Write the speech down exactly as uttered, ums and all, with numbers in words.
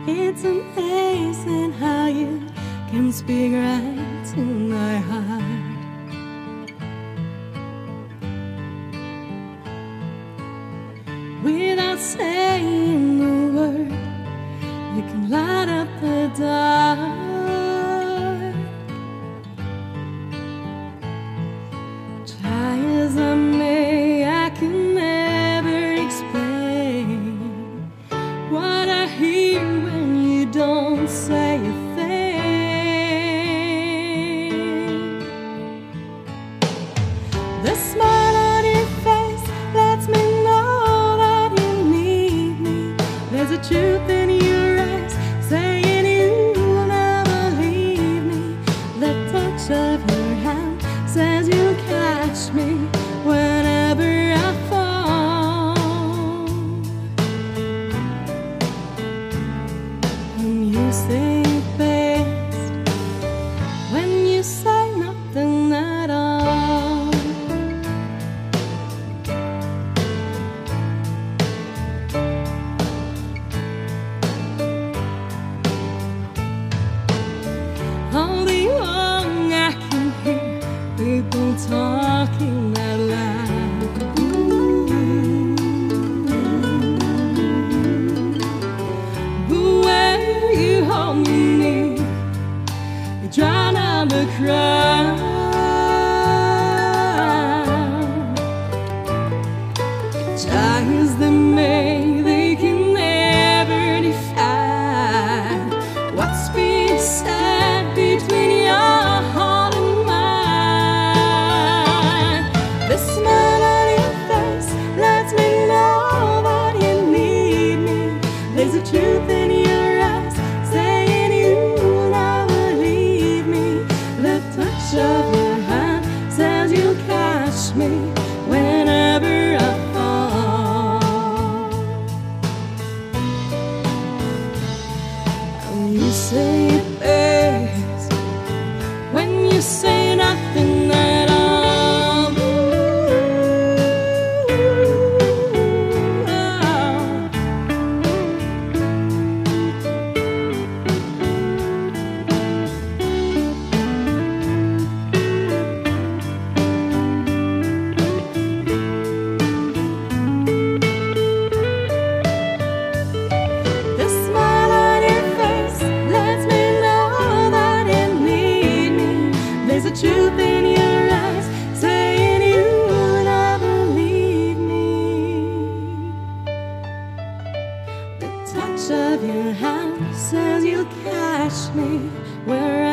It's amazing how you can speak right to my heart. Without saying a word, you can light up the dark. Try as I may, I can never explain what I hear when you don't say a thing. The smile on your face lets me know that you need me. There's a truth in your eyes saying you'll never leave me. The touch of your hand says you'll catch me whenever I fall. And you say it best when you say nothing at all. All day long I can hear people talking out loud. Ooh. But when you hold me near, you drown out the crowd. Try as they may, they can never define what's being said between your heart and mine. The smile on your face lets me know that you need me. There's a truth in your eyes saying you'll never leave me. The touch of your hand says you'll catch me whenever I fall. And you say it best when you say nothing at all. The smile on your face lets me know that you need me. There's a truth in your eyes saying you'll never leave me. The touch of your hand says you'll catch me where